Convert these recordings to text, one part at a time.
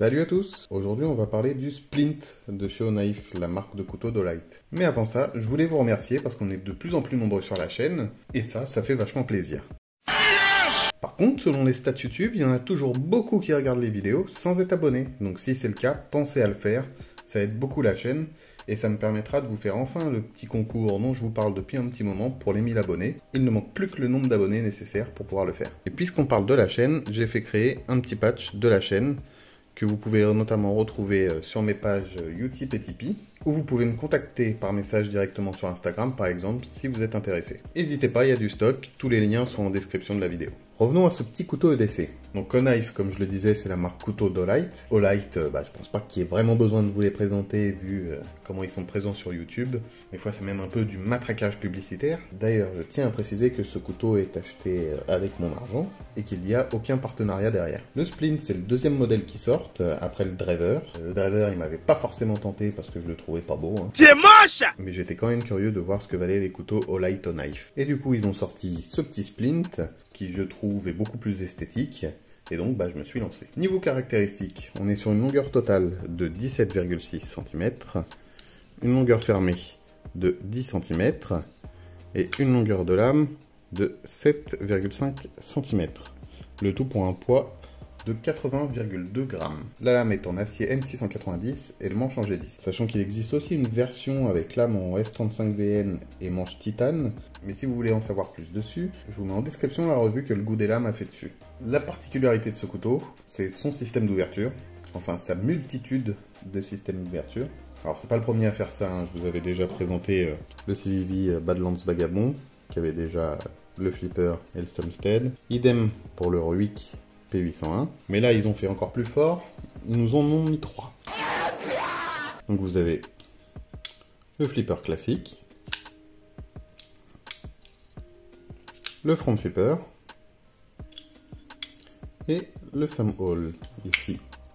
Salut à tous. Aujourd'hui on va parler du Splint de chez Oknife, la marque de couteau d'Olight. Mais avant ça, je voulais vous remercier parce qu'on est de plus en plus nombreux sur la chaîne, et ça fait vachement plaisir. Par contre, selon les stats YouTube, il y en a toujours beaucoup qui regardent les vidéos sans être abonnés. Donc si c'est le cas, pensez à le faire, ça aide beaucoup la chaîne, et ça me permettra de vous faire enfin le petit concours dont je vous parle depuis un petit moment pour les 1000 abonnés. Il ne manque plus que le nombre d'abonnés nécessaire pour pouvoir le faire. Et puisqu'on parle de la chaîne, j'ai fait créer un petit patch de la chaîne, que vous pouvez notamment retrouver sur mes pages Utip et Tipeee, ou vous pouvez me contacter par message directement sur Instagram par exemple si vous êtes intéressé. N'hésitez pas, il y a du stock, tous les liens sont en description de la vidéo. Revenons à ce petit couteau EDC. Donc Oknife, comme je le disais, c'est la marque couteau d'Olight. Olight, je pense pas qu'il y ait vraiment besoin de vous les présenter vu comment ils sont présents sur YouTube. Des fois c'est même un peu du matraquage publicitaire. D'ailleurs, je tiens à préciser que ce couteau est acheté avec mon argent et qu'il n'y a aucun partenariat derrière. Le Splint, c'est le deuxième modèle qui sort après le Driver. Le Driver, il m'avait pas forcément tenté parce que je le trouvais pas beau. C'est moche! Mais j'étais quand même curieux de voir ce que valaient les couteaux Olight Oknife. Et du coup, ils ont sorti ce petit Splint qui, je trouve, est beaucoup plus esthétique. Et donc, je me suis lancé. Niveau caractéristiques, on est sur une longueur totale de 17,6 cm, une longueur fermée de 10 cm et une longueur de lame de 7,5 cm. Le tout pour un poids de 80,2 grammes. La lame est en acier N690 et le manche en G10. Sachant qu'il existe aussi une version avec lame en S35VN et manche titane, mais si vous voulez en savoir plus dessus, je vous mets en description la revue que le goût des lames a fait dessus. La particularité de ce couteau, c'est son système d'ouverture, enfin sa multitude de systèmes d'ouverture. Alors c'est pas le premier à faire ça, hein. Je vous avais déjà présenté le CVV Badlands Vagabond, qui avait déjà le flipper et le Sumstead. Idem pour le Ruik P801. Mais là, ils ont fait encore plus fort. Ils nous en ont mis 3. Donc vous avez le flipper classique, le front flipper et le thumb hole ici.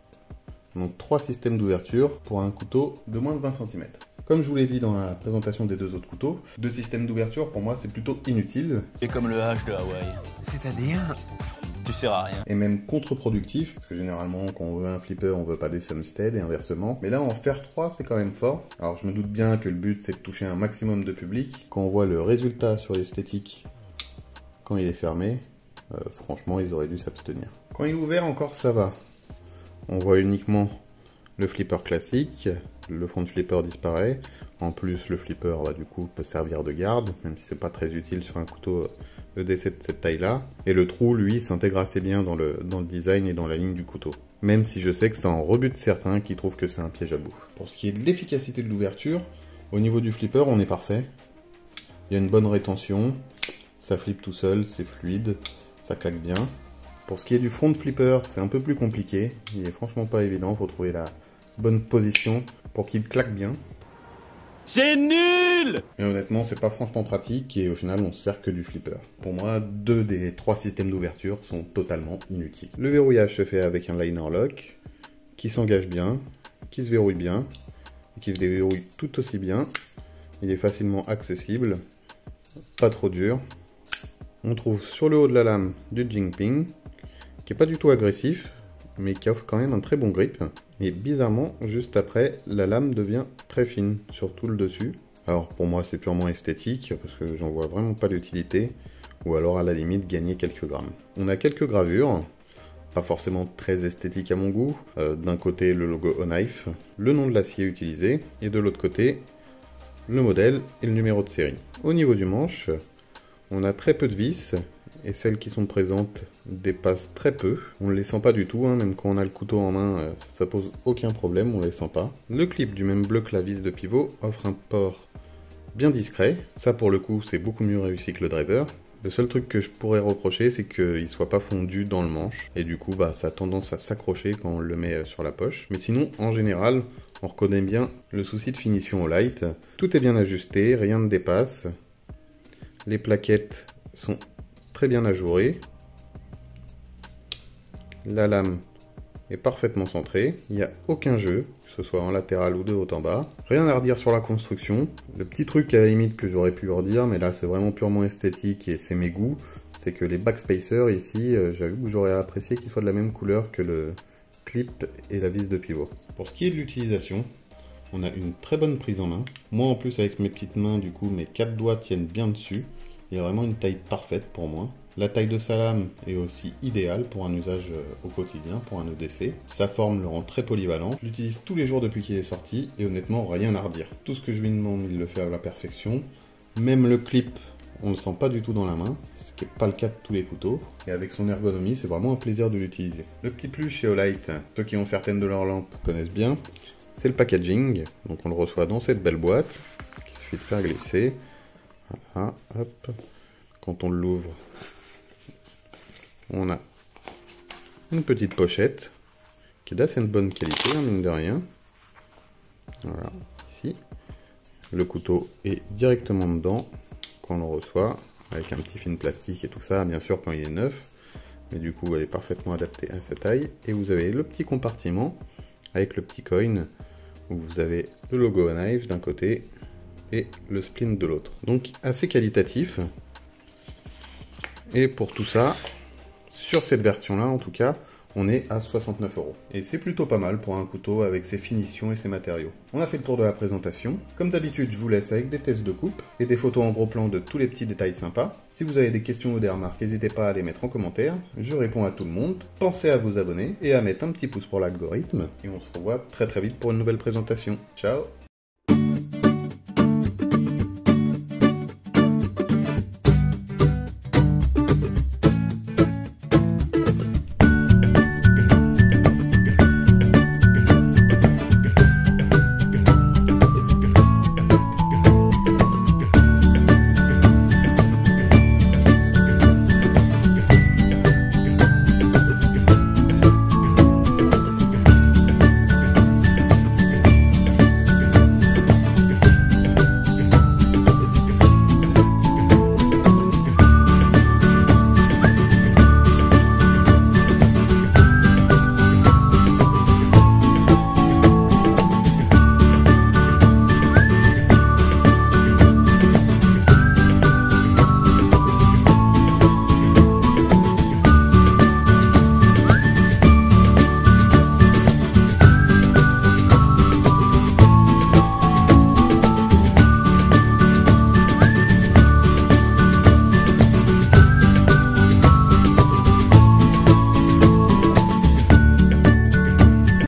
Donc 3 systèmes d'ouverture pour un couteau de moins de 20 cm. Comme je vous l'ai dit dans la présentation des deux autres couteaux, 2 systèmes d'ouverture pour moi c'est plutôt inutile. C'est comme le H de Hawaï. C'est-à-dire? Tu sers à rien. Et même contre-productif, parce que généralement quand on veut un flipper on veut pas des Sumstead et inversement. Mais là en faire 3 c'est quand même fort. Alors je me doute bien que le but c'est de toucher un maximum de public. Quand on voit le résultat sur l'esthétique quand il est fermé, franchement ils auraient dû s'abstenir. Quand il est ouvert encore ça va. On voit uniquement le flipper classique, le front flipper disparaît. En plus, le flipper, du coup, peut servir de garde, même si c'est pas très utile sur un couteau EDC de cette taille-là. Et le trou, lui, s'intègre assez bien dans le design et dans la ligne du couteau. Même si je sais que ça en rebute certains qui trouvent que c'est un piège à bouffe. Pour ce qui est de l'efficacité de l'ouverture, au niveau du flipper, on est parfait. Il y a une bonne rétention, ça flippe tout seul, c'est fluide, ça claque bien. Pour ce qui est du front flipper, c'est un peu plus compliqué. Il est franchement pas évident, il faut trouver la bonne position pour qu'il claque bien. C'est nul! Mais honnêtement, c'est pas franchement pratique et au final, on se sert que du flipper. Pour moi, 2 des 3 systèmes d'ouverture sont totalement inutiles. Le verrouillage se fait avec un liner lock qui s'engage bien, qui se verrouille bien, et qui se déverrouille tout aussi bien. Il est facilement accessible, pas trop dur. On trouve sur le haut de la lame du Jingping, qui est pas du tout agressif, mais qui offre quand même un très bon grip. Et bizarrement, juste après, la lame devient très fine, surtout le dessus. Alors pour moi, c'est purement esthétique, parce que j'en vois vraiment pas d'utilité, ou alors à la limite, gagner quelques grammes. On a quelques gravures, pas forcément très esthétiques à mon goût. D'un côté, le logo Oknife, le nom de l'acier utilisé, et de l'autre côté, le modèle et le numéro de série. Au niveau du manche, on a très peu de vis, et celles qui sont présentes dépassent très peu. On ne les sent pas du tout, même quand on a le couteau en main, ça pose aucun problème, on ne les sent pas. Le clip du même bleu que la vis de pivot offre un port bien discret. Ça pour le coup c'est beaucoup mieux réussi que le Driver. Le seul truc que je pourrais reprocher c'est qu'il ne soit pas fondu dans le manche, et du coup ça a tendance à s'accrocher quand on le met sur la poche. Mais sinon en général on reconnaît bien le souci de finition Olight. Tout est bien ajusté, rien ne dépasse. Les plaquettes sont très bien ajourées. La lame est parfaitement centrée. Il n'y a aucun jeu, que ce soit en latéral ou de haut en bas. Rien à redire sur la construction. Le petit truc à la limite que j'aurais pu redire, mais là c'est vraiment purement esthétique et c'est mes goûts, c'est que les backspacers ici, j'avoue que j'aurais apprécié qu'ils soient de la même couleur que clip et la vis de pivot. Pour ce qui est de l'utilisation, on a une très bonne prise en main. Moi en plus avec mes petites mains, du coup mes 4 doigts tiennent bien dessus. Il y a vraiment une taille parfaite pour moi. La taille de sa lame est aussi idéale pour un usage au quotidien, pour un EDC. Sa forme le rend très polyvalent. Je l'utilise tous les jours depuis qu'il est sorti et honnêtement rien à redire. Tout ce que je lui demande, il le fait à la perfection. Même le clip, on ne le sent pas du tout dans la main, ce qui n'est pas le cas de tous les couteaux. Et avec son ergonomie, c'est vraiment un plaisir de l'utiliser. Le petit plus chez Olight, ceux qui ont certaines de leurs lampes connaissent bien, c'est le packaging. Donc on le reçoit dans cette belle boîte, il suffit de faire glisser. Voilà, hop. Quand on l'ouvre, on a une petite pochette qui est d'assez bonne qualité, hein, mine de rien. Voilà, ici. Le couteau est directement dedans quand on le reçoit, avec un petit film plastique et tout ça, bien sûr quand il est neuf. Mais du coup, elle est parfaitement adaptée à sa taille. Et vous avez le petit compartiment avec le petit coin où vous avez le logo Knife d'un côté et le splint de l'autre. Donc assez qualitatif. Et pour tout ça, sur cette version là en tout cas, on est à 69 €. Et c'est plutôt pas mal pour un couteau avec ses finitions et ses matériaux. On a fait le tour de la présentation. Comme d'habitude, je vous laisse avec des tests de coupe et des photos en gros plan de tous les petits détails sympas. Si vous avez des questions ou des remarques, n'hésitez pas à les mettre en commentaire. Je réponds à tout le monde. Pensez à vous abonner et à mettre un petit pouce pour l'algorithme. Et on se revoit très vite pour une nouvelle présentation. Ciao!